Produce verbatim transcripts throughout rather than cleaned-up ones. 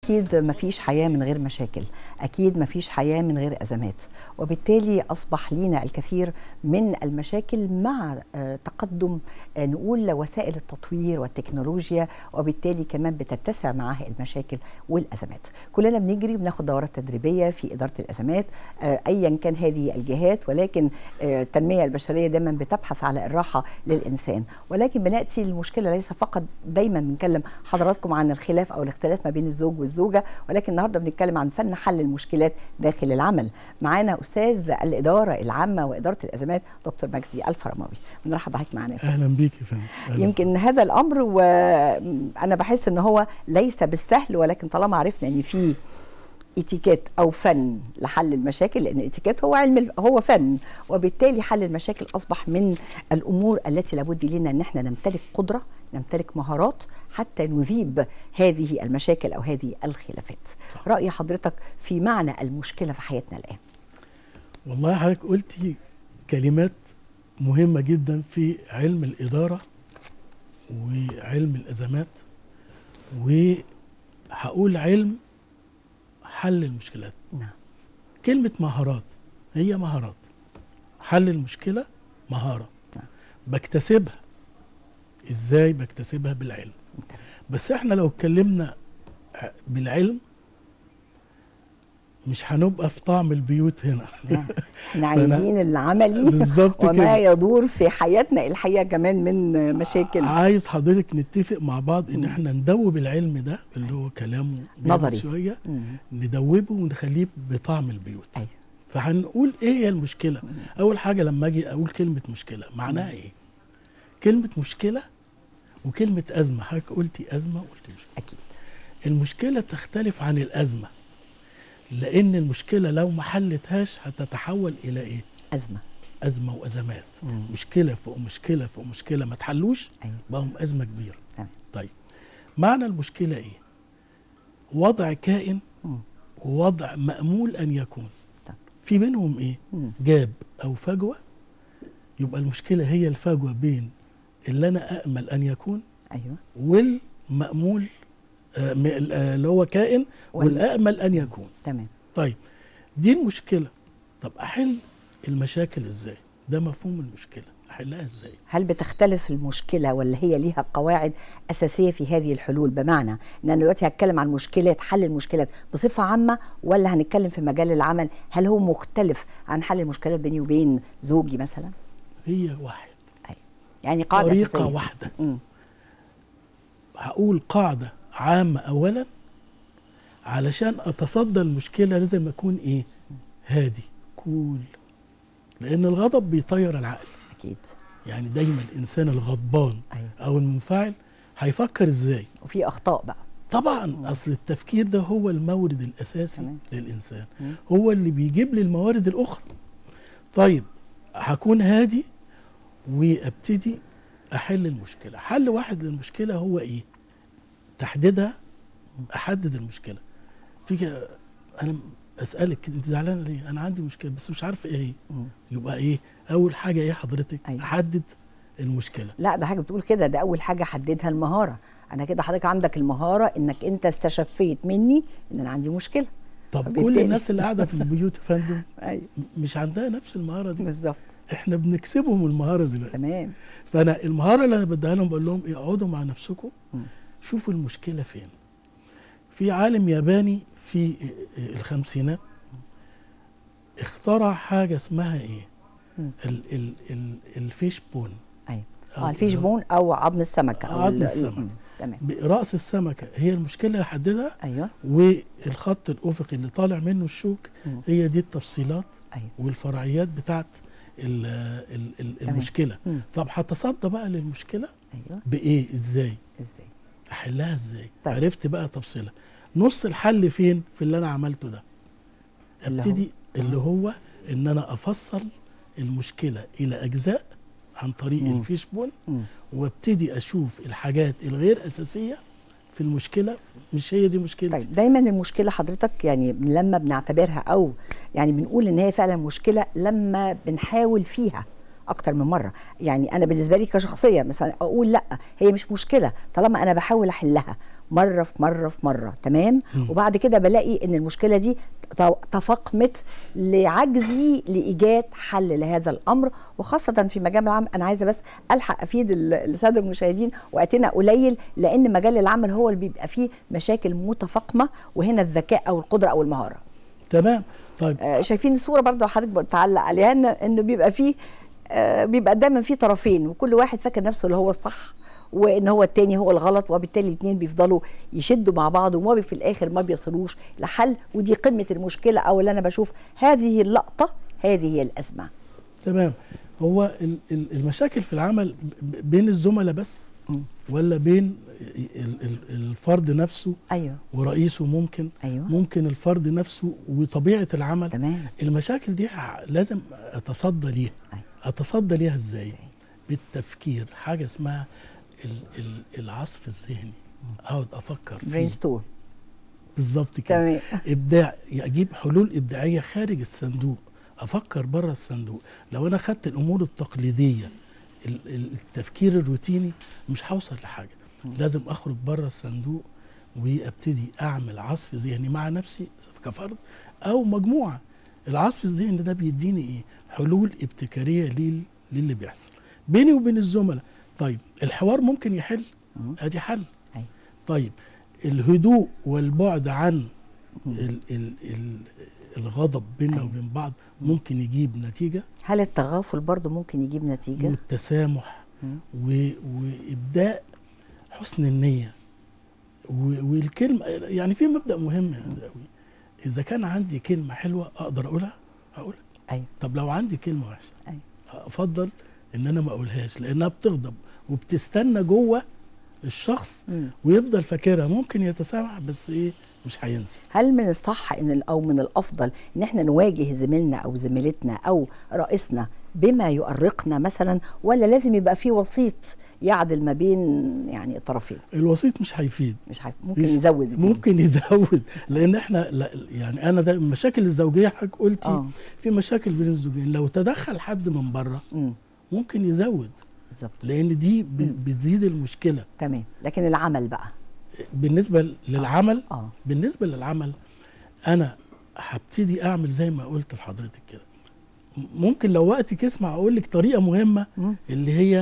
أكيد مفيش حياة من غير مشاكل، أكيد مفيش حياة من غير أزمات، وبالتالي أصبح لينا الكثير من المشاكل مع تقدم نقول وسائل التطوير والتكنولوجيا، وبالتالي كمان بتتسع معها المشاكل والأزمات. كلنا بنجري بناخد دورات تدريبية في إدارة الأزمات أيا كان هذه الجهات، ولكن التنمية البشرية دايما بتبحث على الراحة للإنسان، ولكن بنأتي المشكلة ليس فقط دايما بنكلم حضراتكم عن الخلاف أو الاختلاف ما بين الزوج والزوجة، ولكن النهارده بنتكلم عن فن حل المشكلات داخل العمل. معانا أستاذ الإدارة العامة وإدارة الأزمات دكتور مجدي الفرماوي. بنرحب بحضرتك معانا. أهلا بيك يا فندم. يمكن هذا الأمر وأنا بحس إن هو ليس بالسهل، ولكن طالما عرفنا إن في اتيكيت او فن لحل المشاكل، لان اتيكيت هو علم هو فن، وبالتالي حل المشاكل اصبح من الامور التي لابد لنا ان احنا نمتلك قدره، نمتلك مهارات حتى نذيب هذه المشاكل او هذه الخلافات. راي حضرتك في معنى المشكله في حياتنا الان؟ والله حضرتك قلتي كلمات مهمه جدا في علم الاداره وعلم الازمات، وهقول علم حل المشكلات. نعم. كلمة مهارات، هي مهارات. حل المشكلة مهارة. نعم. بكتسبها. ازاي بكتسبها؟ بالعلم. نعم. بس احنا لو اتكلمنا بالعلم مش هنبقى في طعم البيوت هنا. نعم. احنا عايزين العملي بالظبط وما كده. يدور في حياتنا الحقيقة كمان من مشاكل. عايز حضرتك نتفق مع بعض ان احنا ندوب العلم ده اللي هو كلامه نظري شوية، مم. ندوبه ونخليه بطعم البيوت. أيوه. فهنقول ايه هي المشكله. مم. اول حاجه لما اجي اقول كلمه مشكله معناها ايه؟ كلمه مشكله وكلمه ازمه، حضرتك قلتي ازمه وقلتي مشكله. اكيد المشكله تختلف عن الازمه، لان المشكله لو ما حلتهاش هتتحول الى ايه؟ ازمه. ازمه وازمات. مم. مشكله فوق مشكله فوق مشكله، ما تحلوش. أيوه. بقوا ازمه كبيره. أيوه. طيب معنى المشكله ايه؟ وضع كائن مم. ووضع مأمول ان يكون. في بينهم ايه؟ مم. جاب او فجوه. يبقى المشكله هي الفجوه بين اللي انا امل ان يكون ايوه والمأمول آه اللي هو كائن والامل ان يكون. تمام. طيب دي المشكله. طب احل المشاكل ازاي؟ ده مفهوم المشكله، احلها ازاي؟ هل بتختلف المشكله ولا هي ليها قواعد اساسيه في هذه الحلول؟ بمعنى ان انا دلوقتي هتكلم عن مشكلات، حل المشكلات بصفه عامه، ولا هنتكلم في مجال العمل؟ هل هو مختلف عن حل المشكلات بيني وبين زوجي مثلا؟ هي واحد. أيوة. يعني قاعده طريقه أساسية. واحده. م. هقول قاعده عامه اولا علشان اتصدى المشكله لازم اكون ايه؟ هادي كول، لان الغضب بيطير العقل. اكيد. يعني دايما الانسان الغضبان أيوة. او المنفعل هيفكر ازاي؟ وفي اخطاء بقى طبعا. م. اصل التفكير ده هو المورد الاساسي تمام. للانسان. م. هو اللي بيجيب لي الموارد الاخرى. طيب هكون هادي وابتدي احل المشكله. حل واحد للمشكله هو ايه؟ تحديدها. احدد المشكله. تيجي انا اسالك انت زعلانه ليه؟ انا عندي مشكله بس مش عارفه ايه هي. يبقى ايه اول حاجه؟ ايه حضرتك؟ أيوة. احدد المشكله. لا ده حاجه بتقول كده، ده اول حاجه حددها المهاره. انا كده حضرتك عندك المهاره انك انت استشفيت مني ان انا عندي مشكله. طب كل الناس اللي قاعده في البيوت يا فندم أيوة. مش عندها نفس المهاره دي. بالظبط. احنا بنكسبهم المهاره دلوقتي. تمام. فانا المهاره اللي انا بديها لهم بقول لهم اقعدوا مع نفسكم شوفوا المشكله فين. في عالم ياباني في الخمسينات اخترع حاجه اسمها ايه؟ ال ال ال الفيش بون. ايوه. اه الفيش بون او عظم السمكه او عظم السمكه. تمام. راس السمكه هي المشكله اللي حددها. ايوه. والخط الافقي اللي طالع منه الشوك مم. هي دي التفصيلات. أيوة. والفرعيات بتاعت ال ال ال المشكله. مم. طب هتصدى بقى للمشكله. ايوه. بايه؟ ازاي؟ ازاي احلها ازاي؟ طيب. عرفت بقى تفصيلها. نص الحل فين؟ في اللي انا عملته ده. ابتدي اللي هو, اللي هو ان انا افصل المشكله الى اجزاء عن طريق مم. الفيش بون، وابتدي اشوف الحاجات الغير اساسيه في المشكله. مش هي دي مشكلتي. طيب دايما المشكله حضرتك يعني لما بنعتبرها او يعني بنقول ان هي فعلا مشكله لما بنحاول فيها اكتر من مره. يعني انا بالنسبه لي كشخصيه مثلا اقول لا هي مش مشكله طالما انا بحاول احلها مره في مره في مره، تمام. م. وبعد كده بلاقي ان المشكله دي تفاقمت لعجزي لايجاد حل لهذا الامر، وخاصه في مجال العمل. انا عايزه بس الحق افيد الساده المشاهدين، وقتنا قليل لان مجال العمل هو اللي بيبقى فيه مشاكل متفاقمه، وهنا الذكاء او القدره او المهاره. تمام. طيب آه شايفين الصوره برضه حضرتك بتعلق عليها ان انه بيبقى فيه آه بيبقى دايما فيه طرفين، وكل واحد فاكر نفسه اللي هو الصح وان هو التاني هو الغلط، وبالتالي الاثنين بيفضلوا يشدوا مع بعض وما في الاخر ما بيصلوش لحل. ودي قمه المشكله، او اللي انا بشوف هذه اللقطه هذه هي الازمه. تمام. هو المشاكل في العمل بين الزملاء بس م. ولا بين الفرد نفسه أيوه. ورئيسه؟ ممكن أيوه. ممكن الفرد نفسه وطبيعه العمل. تمام. المشاكل دي لازم اتصدى ليها. أيوه. اتصدى ليها ازاي؟ بالتفكير، حاجه اسمها العصف الذهني، اقعد افكر فيه، برين ستورم. بالظبط كده. ابداع، اجيب حلول ابداعيه خارج الصندوق، افكر بره الصندوق. لو انا خدت الامور التقليديه التفكير الروتيني مش هوصل لحاجه. م. لازم اخرج بره الصندوق وابتدي اعمل عصف ذهني مع نفسي كفرد او مجموعه. العصف الذهني ده بيديني ايه؟ حلول ابتكاريه للي بيحصل بيني وبين الزملاء. طيب الحوار ممكن يحل، ادي حل. أي. طيب الهدوء والبعد عن ال ال ال الغضب بيننا وبين بعض ممكن يجيب نتيجه. هل التغافل برضو ممكن يجيب نتيجه؟ والتسامح وابداء حسن النيه والكلمه. يعني في مبدا مهم قوي، اذا كان عندي كلمه حلوه اقدر اقولها هقولها. ايوه. طب لو عندي كلمه وحشه ايوه افضل ان انا ما اقولهاش، لانها بتغضب وبتستنى جوه الشخص م. ويفضل فاكرها. ممكن يتسامح بس ايه؟ مش هينسى. هل من الصح ان او من الافضل ان احنا نواجه زميلنا او زميلتنا او رئيسنا بما يؤرقنا مثلا، ولا لازم يبقى في وسيط يعدل ما بين يعني الطرفين؟ الوسيط مش هيفيد، مش هيفيد. ممكن يزود ممكن يزود لان احنا لا يعني انا ده المشاكل الزوجيه حضرتك قلتي آه. في مشاكل بين الزوجين لو تدخل حد من بره ممكن يزود بالظبط، لان دي بتزيد المشكله. تمام. لكن العمل بقى بالنسبه للعمل آه. آه. بالنسبه للعمل انا هبتدي اعمل زي ما قلت لحضرتك كده. ممكن لو وقتك يسمع اقول لك طريقه مهمه م. اللي هي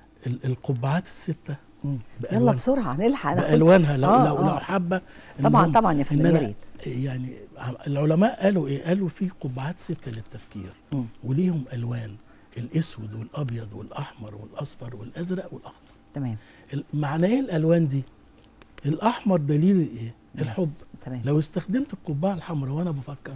القبعات السته. يلا بسرعه نلحق بالوانها لو آه لو, آه. لو حابه. طبعا طبعا يا فندم، يا ريت. يعني العلماء قالوا ايه؟ قالوا في قبعات سته للتفكير م. وليهم الوان: الاسود والابيض والاحمر والاصفر والازرق والاخضر. تمام. معنى ايه الالوان دي؟ الاحمر دليل ايه؟ الحب. تمام. لو استخدمت القبعه الحمراء وانا بفكر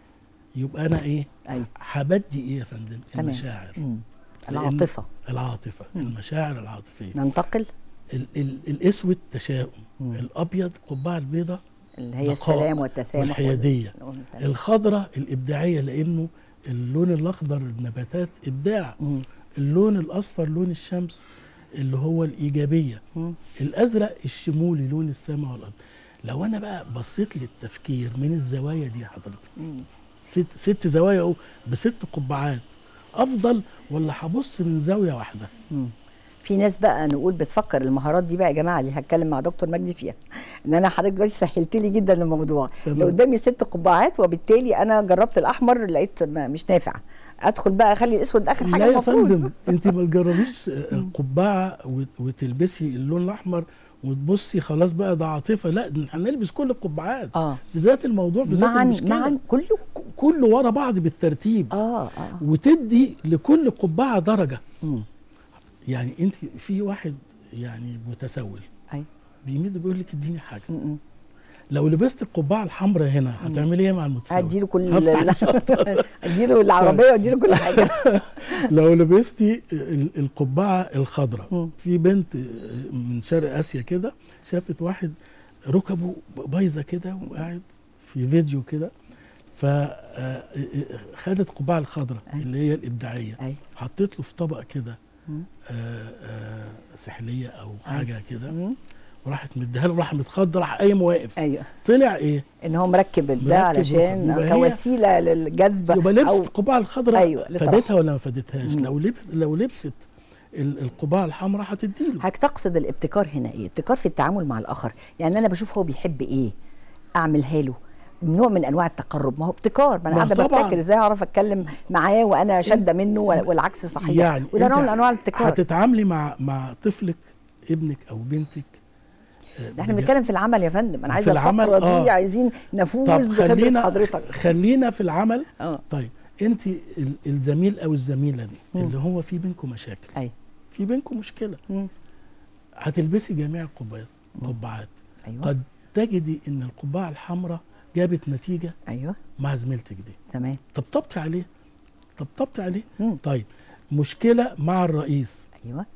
يبقى انا ايه؟ ايوه. هبدي ايه يا فندم؟ تمام. المشاعر. مم. العاطفه. العاطفه. مم. المشاعر العاطفيه. ننتقل. ال ال الاسود تشاؤم، الابيض القبعه البيضاء اللي هي السلام والتسامح والحياديه، الخضراء الابداعيه لانه اللون الاخضر النباتات ابداع. مم. اللون الاصفر لون الشمس اللي هو الايجابيه. مم. الازرق الشمولي لون السماء والارض. لو انا بقى بصيت للتفكير من الزوايا دي حضرتك، ست ست زوايا اهو بست قبعات، افضل ولا هبص من زاويه واحده؟ مم. في ناس بقى نقول بتفكر المهارات دي بقى يا جماعه اللي هتكلم مع دكتور مجدي فيها، ان انا حضرتك دلوقتي سهلت لي جدا الموضوع. لو قدامي ست قبعات وبالتالي انا جربت الاحمر لقيت مش نافع، ادخل بقى اخلي الاسود اخر حاجه المفروض. لا يا فندم انت ما تجربيش قبعه وتلبسي اللون الاحمر وتبصي خلاص بقى ده عاطفه. لا، هنلبس كل القبعات اه في ذات الموضوع، في ذات المشكله، معا كله كله ورا بعض بالترتيب. اه اه وتدي لكل قبعه درجه. مم. يعني انت في واحد يعني متسول اي بيمد بيقول لك اديني حاجه. مم. لو لبست القبعه الحمراء هنا هتعملي ايه مع المتسول؟ اديله كل اديله العربيه واديله كل حاجه. لو لبستي القبعه الخضراء، في بنت من شرق اسيا كده شافت واحد ركبه بايظه كده وقاعد في فيديو كده، فخدت القبعه الخضراء اللي هي الابداعيه، حطيت له في طبق كده آه آه سحليه او حاجه كده، وراحت مديها له، راح متخض، راح قايم واقف. ايوه طلع ايه؟ ان هو مركب ده علشان كوسيله للجذب. يبقى لبست القبعه الخضراء. أيوة فادتها ولا ما فادتهاش؟ لو لبس لو لبست القبعه الحمراء هتديله. حضرتك تقصد الابتكار هنا ايه؟ ابتكار في التعامل مع الاخر، يعني انا بشوف هو بيحب ايه اعملها له، نوع من انواع التقرب. ما هو ابتكار، ما انا قاعده ببتكر ازاي اعرف اتكلم معاه وانا شاده منه والعكس صحيح، يعني وده نوع من انواع الابتكار. هتتعاملي مع مع طفلك، ابنك او بنتك. احنا بنتكلم في العمل يا فندم، انا عايزه الفقره دي آه. عايزين نفوز بخبره حضرتك. خلينا في العمل. اه طيب انت الزميل او الزميله دي م. اللي هو في بينكم مشاكل، ايوه، في بينكم مشكله، م. هتلبسي جميع القبعات قبعات أيوة. قد تجدي ان القبعه الحمراء جابت نتيجه ايوه مع زميلتك دي، تمام، طبطبتي عليه طبطبتي عليه م. طيب مشكله مع الرئيس، ايوه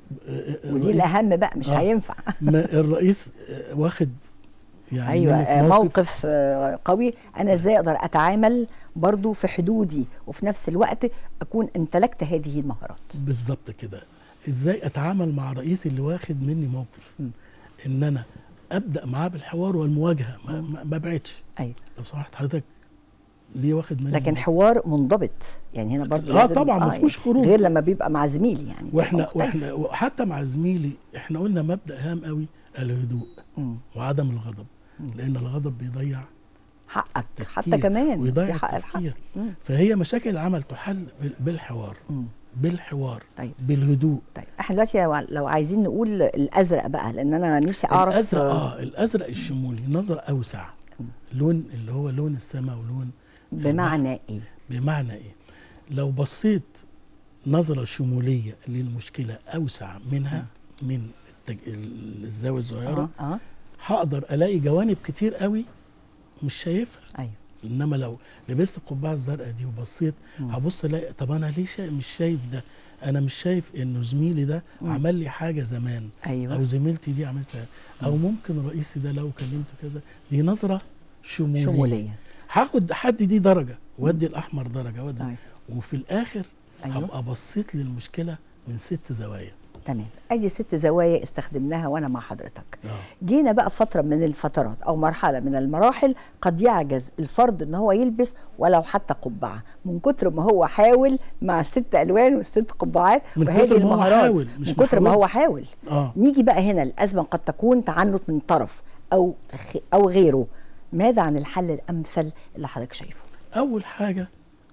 ودي الاهم بقى، مش آه. هينفع الرئيس واخد يعني ايوه موقف, موقف قوي، انا ازاي اقدر اتعامل برضو في حدودي وفي نفس الوقت اكون امتلكت هذه المهارات. بالظبط كده، ازاي اتعامل مع رئيسي اللي واخد مني موقف م. ان انا ابدا معاه بالحوار والمواجهه، ما, ما بعدش. ايوه لو سمحت حضرتك ليه واخد مني لكن موقف. حوار منضبط يعني هنا برضو اه طبعا ما فيهوش خروج، غير لما بيبقى مع زميلي يعني. واحنا واحنا حتى مع زميلي احنا قلنا مبدا هام قوي، الهدوء م. وعدم الغضب، م. لان الغضب بيضيع حقك حتى كمان ويضيع التفكير. فهي مشاكل العمل تحل بالحوار م. بالحوار طيب. بالهدوء. طيب احنا دلوقتي لو عايزين نقول الازرق بقى، لان انا نفسي اعرف الازرق اه الازرق الشمولي، نظره اوسع، لون اللي هو لون السماء ولون بمعنى البحر. ايه؟ بمعنى ايه؟ لو بصيت نظره شموليه للمشكله اوسع منها م. من التج... الزاويه الصغيره آه. آه. هقدر الاقي جوانب كتير قوي مش شايفها. ايوه انما لو لبست القبعه الزرقاء دي وبصيت هبص الاقي طب انا ليه شا... مش شايف ده؟ انا مش شايف انه زميلي ده م. عمل لي حاجه زمان. أيوة. او زميلتي دي عملتها، او ممكن رئيسي ده لو كلمته كذا. دي نظره شموليه, شمولية. هاخد حد دي درجه وادي الاحمر درجه وادي أيوة. وفي الاخر أيوة. هبقى بصيت للمشكله من ست زوايا. تمام، ادي ست زوايا استخدمناها وانا مع حضرتك. آه. جينا بقى فتره من الفترات او مرحله من المراحل قد يعجز الفرد ان هو يلبس ولو حتى قبعه من كتر ما هو حاول مع الست الوان والست قبعات وهذه المهارات، من كتر ما هو حاول. آه. نيجي بقى هنا الازمه قد تكون تعنت من طرف او او غيره. ماذا عن الحل الامثل اللي حضرتك شايفه؟ اول حاجه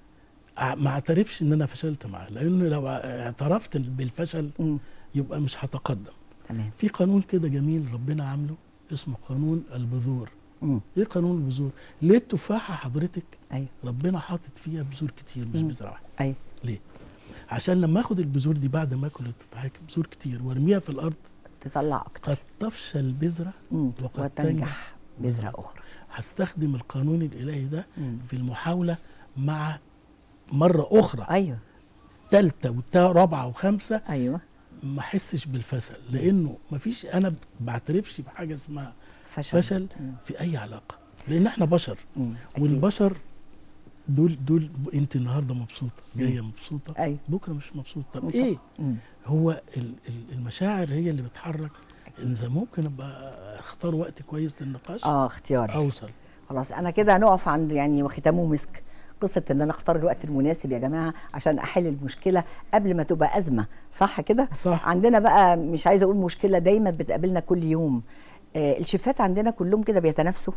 ما اعترفش ان انا فشلت معاه، لانه لو اعترفت بالفشل م. يبقى مش هتقدم. تمام. في قانون كده جميل ربنا عامله اسمه قانون البذور. م. ايه قانون البذور؟ ليه التفاحه حضرتك أيوة. ربنا حاطط فيها بذور كتير مش بذره واحده؟ ايوه ليه؟ عشان لما اخد البذور دي بعد ما اكل التفاحه بذور كتير وارميها في الارض تطلع اكتر، قد تفشل بذره وقد تنجح بذره اخرى. هستخدم القانون الالهي ده م. في المحاوله مع مره اخرى. ايوه ثالثه ورابعه وخامسه. ايوه ما احسش بالفشل، لانه ما فيش، انا ما بعترفش بحاجه اسمها فشل, فشل في اي علاقه، لان احنا بشر. مم. والبشر دول دول انت النهارده مبسوطه جايه مبسوطه، أيوة. بكره مش مبسوطه. طب مم. ايه؟ مم. هو المشاعر هي اللي بتحرك. اذا ممكن ابقى اختار وقت كويس للنقاش. اه اختياري اوصل. خلاص انا كده هنقف عند يعني وختامه مسك. قصه ان انا اختار الوقت المناسب يا جماعه عشان احل المشكله قبل ما تبقى ازمه، صح كده؟ صح. عندنا بقى مش عايزه اقول مشكله دايما بتقابلنا كل يوم. آه الشيفات عندنا كلهم كده بيتنافسوا.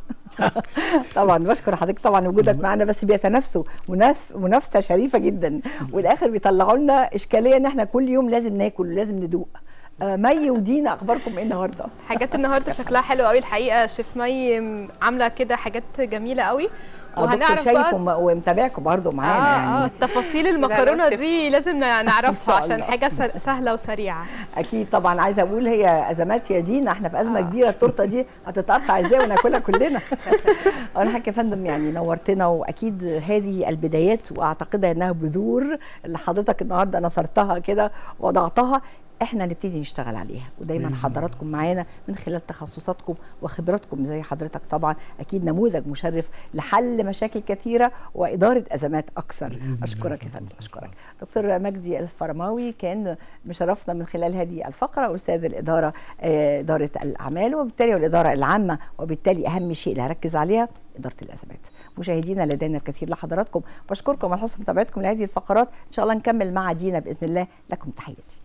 طبعا بشكر حضرتك طبعا وجودك معانا، بس بيتنافسوا منافسه شريفه جدا، والاخر بيطلعوا لنا اشكاليه ان احنا كل يوم لازم ناكل ولازم ندوق. آه مي ودينا اخباركم ايه النهارده؟ حاجات النهارده شكلها حلو قوي الحقيقه. شيف مي عامله كده حاجات جميله قوي، وهنعرف شايف ومتابعكم برضه معانا. آه يعني اه تفاصيل المكرونه دي لازم نعرفها عشان حاجه سهله وسريعه. اكيد طبعا. عايزه اقول هي ازمات يا دينا، احنا في ازمه آه. كبيره. التورته دي هتتقطع ازاي وناكلها كلنا؟ انا حضرتك يا فندم يعني نورتنا، واكيد هذه البدايات واعتقدها انها بذور اللي حضرتك النهارده نثرتها كده وضعتها. احنا نبتدي نشتغل عليها. ودايما حضراتكم معانا من خلال تخصصاتكم وخبراتكم زي حضرتك طبعا اكيد نموذج مشرف لحل مشاكل كثيره واداره ازمات اكثر. اشكرك يا فندم. اشكرك دكتور مجدي الفرماوي، كان مشرفنا من خلال هذه الفقره، استاذ الاداره اداره الاعمال وبالتالي الاداره العامه، وبالتالي اهم شيء اللي هركز عليها اداره الازمات. مشاهدينا لدينا الكثير لحضراتكم، بشكركم على حسن متابعتكم لهذه الفقرات. ان شاء الله نكمل مع دينا باذن الله. لكم تحياتي.